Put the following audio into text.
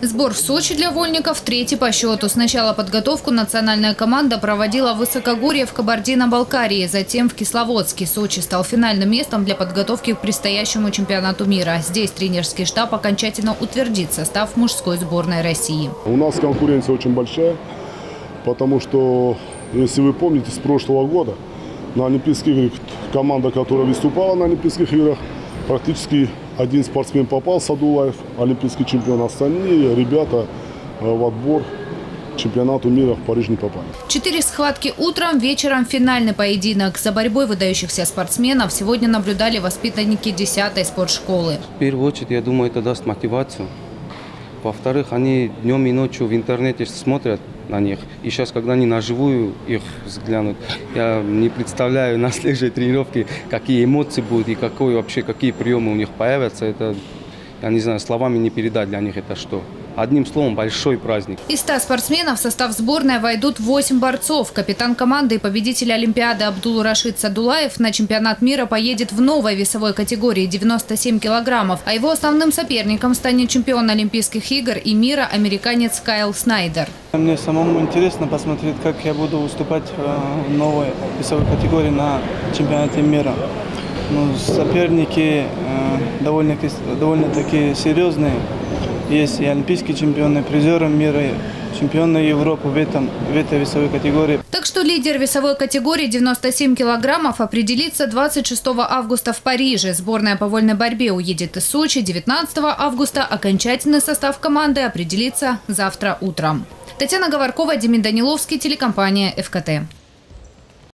Сбор в Сочи для вольников третий по счету. Сначала подготовку национальная команда проводила в Высокогорье в Кабардино-Балкарии, затем в Кисловодске. Сочи стал финальным местом для подготовки к предстоящему чемпионату мира. Здесь тренерский штаб окончательно утвердит состав мужской сборной России. У нас конкуренция очень большая, потому что, если вы помните, с прошлого года на Олимпийских играх команда, которая выступала на Олимпийских играх, практически один спортсмен попал, Садулаев, олимпийский чемпион. Остальные ребята в отбор чемпионату мира в Париж не попали. 4 схватки утром, вечером финальный поединок. За борьбой выдающихся спортсменов сегодня наблюдали воспитанники 10-й спортшколы. В первую очередь, я думаю, это даст мотивацию. Во-вторых, они днем и ночью в интернете смотрят на них. И сейчас, когда они наживую их взглянут, я не представляю на следующей тренировке, какие эмоции будут и какие приемы у них появятся. Это, я не знаю, словами не передать для них это что. Одним словом, большой праздник. Из 100 спортсменов в состав сборной войдут 8 борцов. Капитан команды и победитель Олимпиады Абдул-Рашид Садулаев на чемпионат мира поедет в новой весовой категории 97 килограммов. А его основным соперником станет чемпион Олимпийских игр и мира американец Кайл Снайдер. Мне самому интересно посмотреть, как я буду выступать в новой весовой категории на чемпионате мира. Соперники довольно-таки серьезные. Есть и олимпийские чемпионы, призеры мира, чемпионы Европы в этой весовой категории. Так что лидер весовой категории 97 килограммов определится 26 августа в Париже. Сборная по вольной борьбе уедет из Сочи 19 августа. Окончательный состав команды определится завтра утром. Татьяна Говоркова, Демид Даниловский, телекомпания ФКТ.